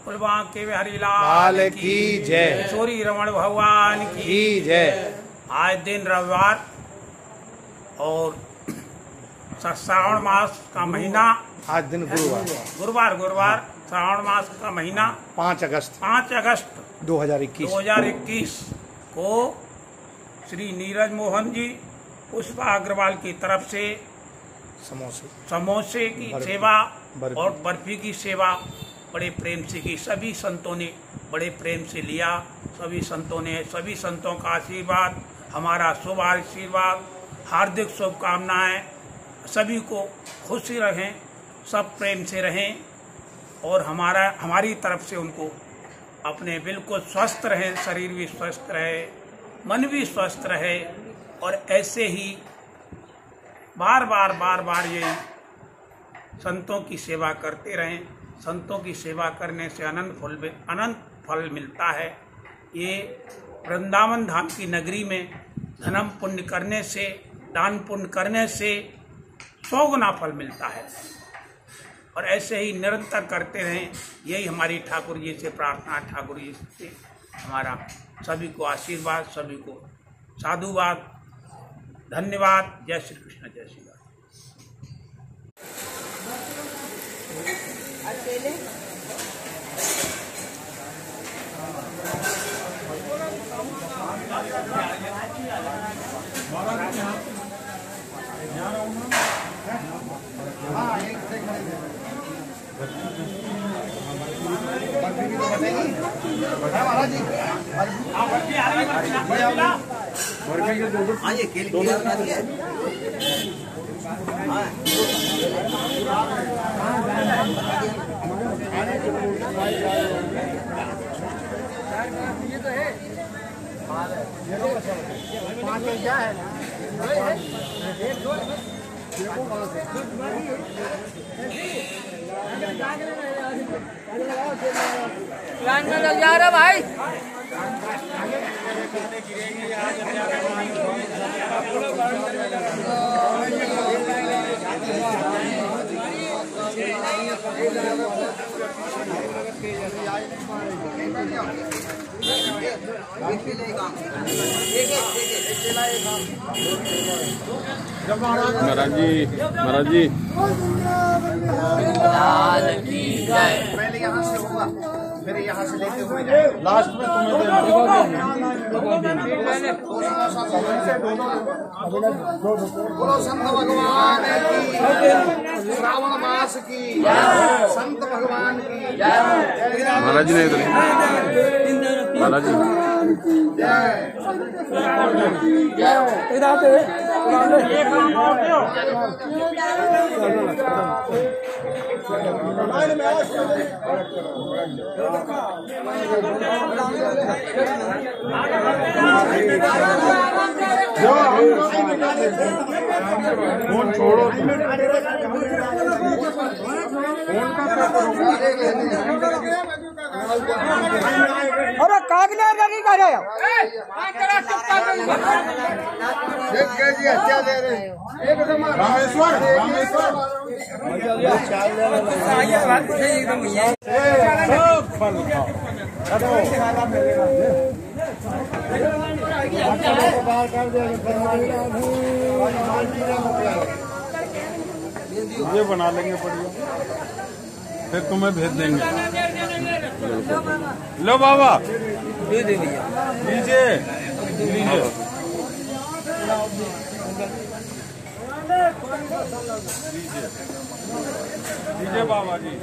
फुलबाग के बिहारी लाल की जय। किशोरी रमण भगवान की जय। आज दिन रविवार और श्रावण मास का महीना, आज दिन गुरुवार श्रावण मास का महीना 5 अगस्त 2021 को श्री नीरज मोहन जी पुष्पा अग्रवाल की तरफ से समोसे की सेवा और बर्फी की सेवा बड़े प्रेम से की। सभी संतों ने बड़े प्रेम से लिया। सभी संतों का आशीर्वाद, हमारा शुभ आशीर्वाद, हार्दिक शुभकामनाएं। सभी को खुशी रहें, सब प्रेम से रहें और हमारी तरफ से उनको अपने बिल्कुल स्वस्थ रहें, शरीर भी स्वस्थ रहे, मन भी स्वस्थ रहे और ऐसे ही बार बार ये संतों की सेवा करते रहें। संतों की सेवा करने से अनंत फल मिलता है। ये वृंदावन धाम की नगरी में धर्म पुण्य करने से, दान पुण्य करने से 100 गुना फल मिलता है और ऐसे ही निरंतर करते रहें। यही हमारी ठाकुर जी से प्रार्थना, ठाकुर जी से हमारा सभी को आशीर्वाद, सभी को साधुवाद, धन्यवाद। जय श्री कृष्ण, जय श्री राम। ये केले बना दिए। ये तो है क्या है लाइन में लग जा रहा भाई। महाराज जी पहले यहाँ से होगा, फिर यहाँ से लेते हुए लास्ट में तुम्हें बोलो संत भगवान की, श्रावण मास की, संत भगवान की। महाराज जी ने महाराज जी फोन छोड़ो, अरे कागने लगी कर रहे हो। जी अच्छा दे रहे रामेश्वर ये बना लेंगे बढ़िया, फिर तुम्हें भेज देंगे। लो बाबा लीजिए बाबा जी।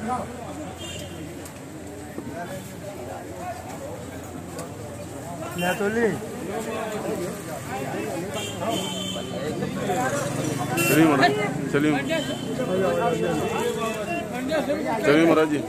चलिए महाराज जी।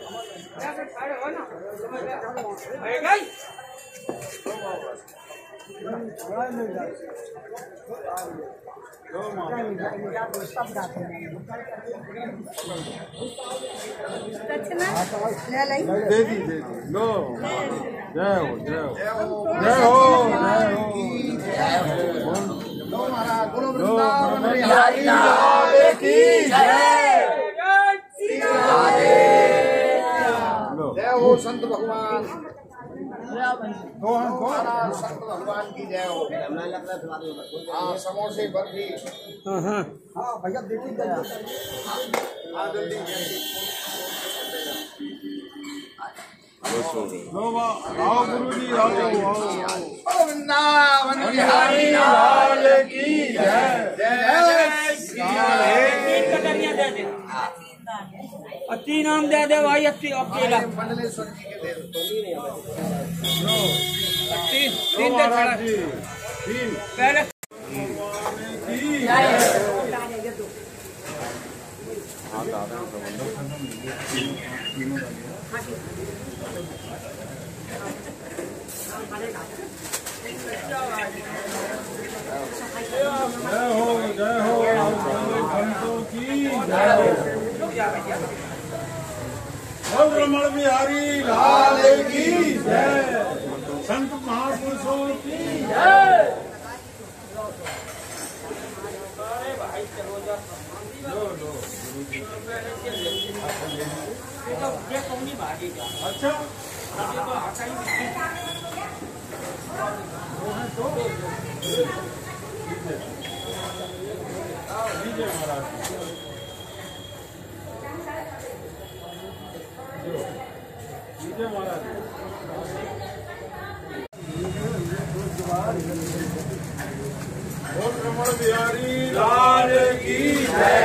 दे दी लो जय हो जय हो जय हो जय हो लो महाराज बोलो वृंदावन बिहारी लाल की जय। जय हो संत भगवान महाराज संत भगवान की जय हो। हाँ समोसे बर्फी भैया देखिए आओ गुरु जी आओ आओ वृंदावन बिहारी लाल की जय। जय अच्छी नाम दे दे भाई अच्छी अकेला मंडलेश्वर जी के दे दो। तीन महाराज जी तीन पहले जय हो संतों की जय हो रमण बिहारी लाल की जय संत महापुरुषों की जय। अच्छा लीजिए महाराज लीजिए महाराज बोल रमण बिहारी लाल की जय।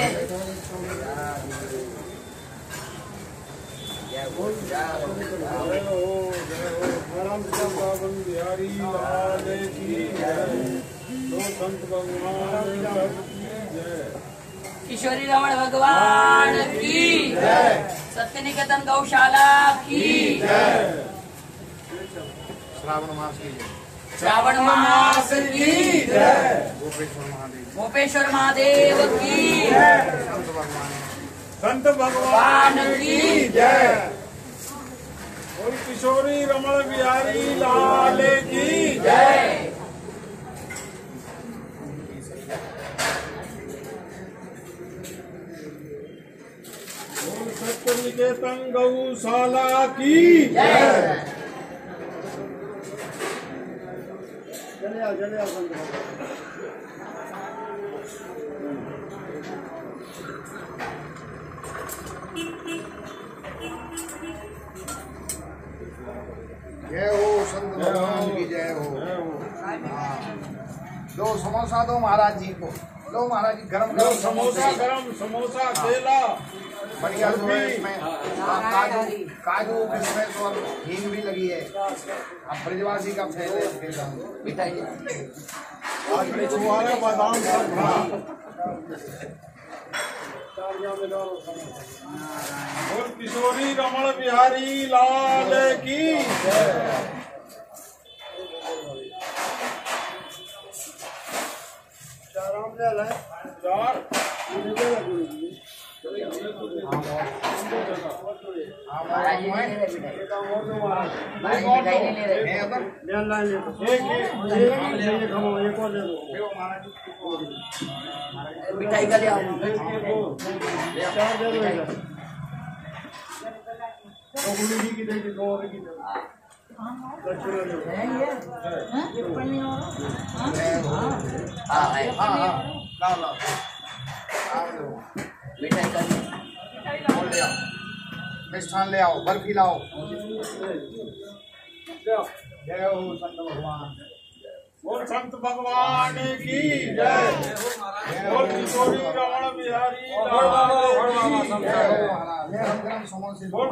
जय हो परम वृंदावन बिहारी लाल की जय। दो संत भगवान की जय। किशोरी रमण भगवान की जय। सत्य निकेतन गौशाला की जय। श्रावण मास की जय। श्रावण मास की जय। गोपेश्वर महादेव गोपेश्वर महादेव की जय। संत भगवान की जय। और किशोरी रमण बिहारी लाल की जय। और सत्य निकेतन गौशाला की जय। चले आओ जय हो संत भगवान की जय हो। दो समोसा दो महाराज जी को। लो महाराज जी गरम गरम समोसा गरम समोसा केला बढ़िया जो है इसमें काजू किशमिश और हींग भी लगी है। अब ब्रजवासी का फैल है इसके साथ मिठाई तुम्हारे बादाम सब खा। और किशोरी रमण बिहारी लाल की जय। चार महाराज जी नहीं ले रहे मिठाई। मिठाई का ले आओ। हाँ है। मिठाई का ले आओ मिष्ठान ले आओ बर्फी लाओ। जय हो संत भगवान। और संत भगवान की जय। और किशोरी रमण बिहारी लाल की जय। गरम समोसे और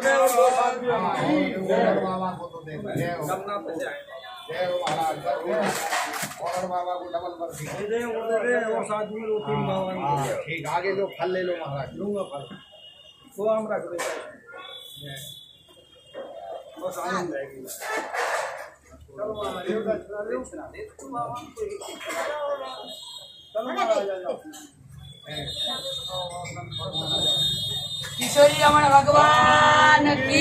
बाबा को तो देख जय हो। जय हो महाराज। और बाबा को डबल बर्फी। ठीक आगे लो फल ले लो महाराज। लूंगा फल तो हम रख देते। बस आनंद आएगी। चलो किशोरी रमण भगवान की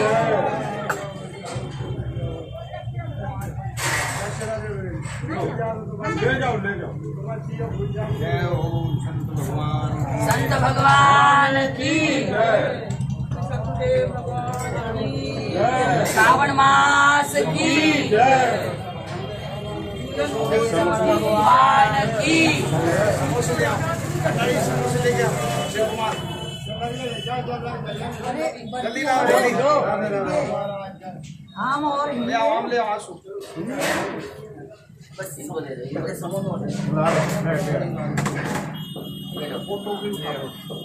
ले जाओ जय हो संत भगवान की श्रावण मास की भगवान की जल्दी लाओ जल्दी आम और ले आओ आम ले आओ आंसू बस इनको दे दो, ये समोसा फोटो भी उठाओ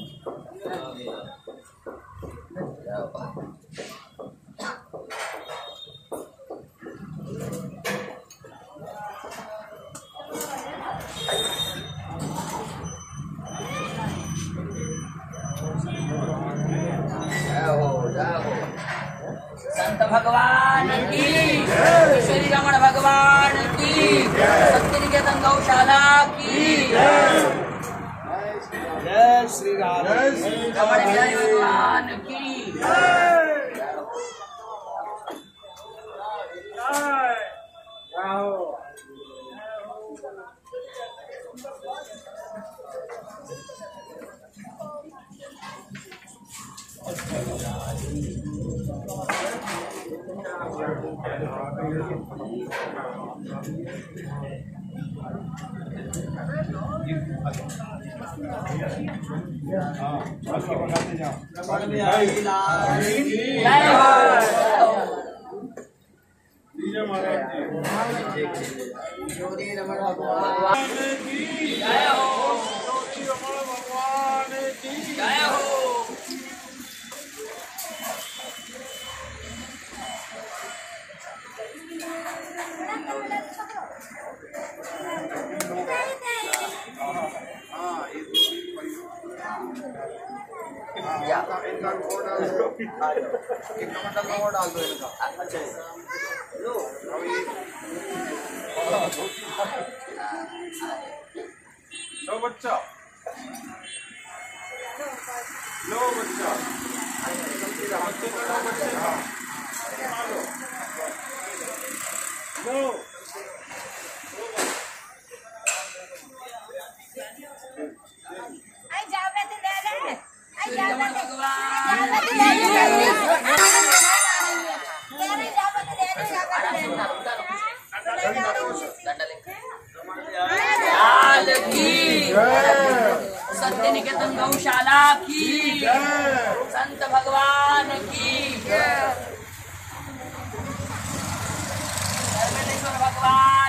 संत भगवान की श्री रमण भगवान की सत्यनिकेतन गौशाला की जय श्री राम रमण बिहारी भगवान की जय हो जोरी रमण भगवान जय हो जय हो इनका और डाल दो एक टमाटर का और डाल दो इनका अच्छा लो अभी लो बच्चा लो लाल की सत्यनिकेतन गौशाला की संत भगवान की धर्मेश्वर भगवान